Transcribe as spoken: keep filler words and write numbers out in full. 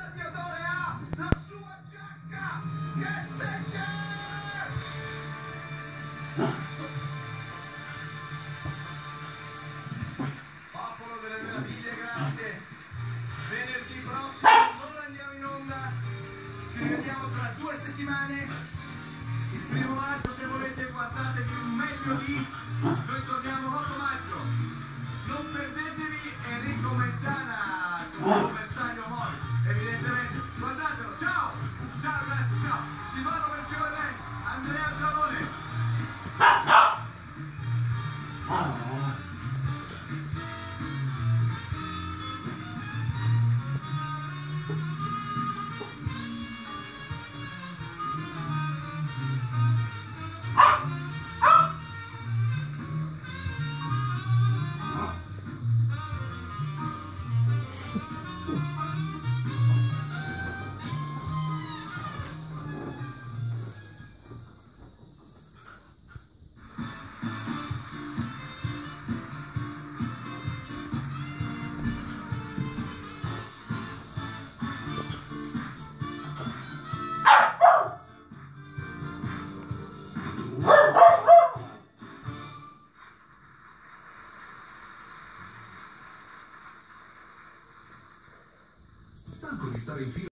gladiatore ha la sua giacca che segna! Popolo delle meraviglie, grazie. Venerdì prossimo non andiamo in onda, ci rivediamo tra due settimane. Il primo maggio, se volete, guardatevi un meglio lì. Noi torniamo l'otto maggio. Non perdetevi Enrico Mentana con il bersaglio Mori, evidentemente. Guardatelo, ciao! Ciao ragazzi, ciao! Silvano Melchiorre, Andrea Zalone. Stanco di stare in fila.